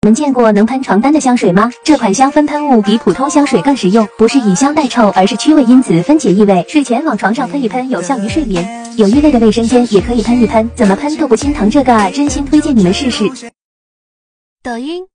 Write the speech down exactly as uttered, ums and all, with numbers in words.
你们见过能喷床单的香水吗？这款香氛喷雾比普通香水更实用，不是以香代臭，而是驱蚊因子分解异味。睡前往床上喷一喷，有效于睡眠。有异味的卫生间也可以喷一喷，怎么喷都不心疼。这个啊，真心推荐你们试试。 抖音。